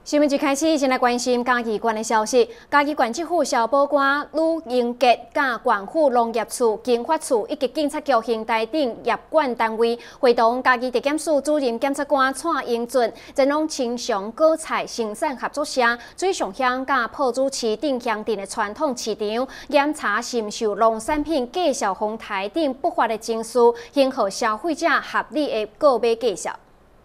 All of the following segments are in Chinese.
新闻一开始，先来关心嘉义县的消息。嘉义县政府消保官吕英杰、甲县府农业处、经发处以及警察局刑台等业管单位，会同嘉义地检署主任检察官蔡英俊，前往清祥果菜生产合作社水上乡甲埔子市等乡镇的传统市场，检查是毋受农产品介绍哄抬等不法的情绪，应予消费者合理的购买介绍。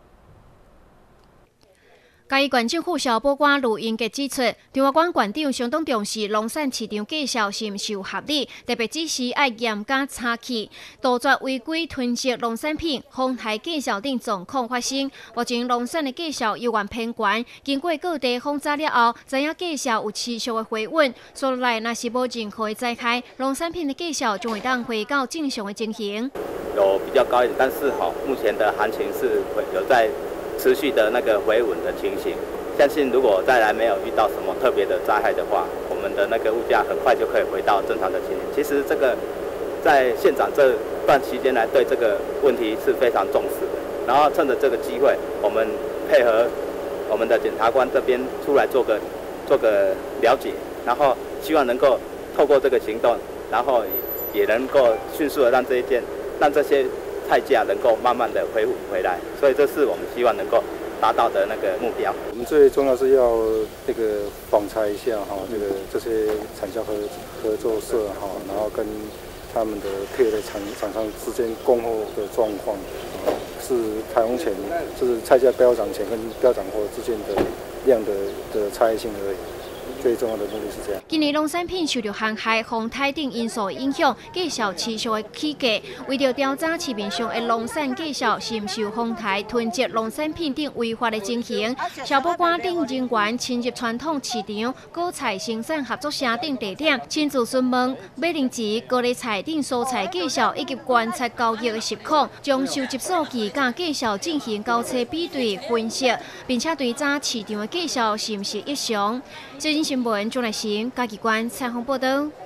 嘉义县政府消保官卢英杰指出，中华县县长相当重视农产市场介绍是毋是合理，特别指示要严加查缉，杜绝违规囤积农产品、哄抬介绍等状况发生。目前农产的介绍犹原偏悬，经过各地轰炸了后，知影介绍有持续的回稳。所来若是无任何的灾害，农产品的介绍将会当回到正常的情形。 有比较高一点，但是目前的行情是有在 持续的那个回稳的情形，相信如果再来没有遇到什么特别的灾害的话，我们的那个物价很快就可以回到正常的情形。其实这个在县长这段期间来对这个问题是非常重视的，然后趁着这个机会，我们配合我们的检察官这边出来做个了解，然后希望能够透过这个行动，然后也能够迅速的让这些 菜价能够慢慢的恢复回来，所以这是我们希望能够达到的那个目标。 我们最重要是要这个访查一下这些产销合作社然后跟他们的配合的厂商之间供货的状况，是开工前就是菜价飙涨前跟飙涨后之间的量的差异性而已。 最重要的目的是这样。 今年农产品受到航海、风台等因素影响，介绍持续的起价。为了调查市面上的农产介绍是毋受风台囤积农产品等违法的情形，消保官等人员亲入传统市场、果菜生产合作社等地点，亲自询问马铃薯、高丽菜等蔬菜介绍以及观察交易的实况，将收集数据甲介绍进行交叉比对分析，并且对查市场的介绍是毋是异常。最近新闻，钟来行嘉义县采访报道。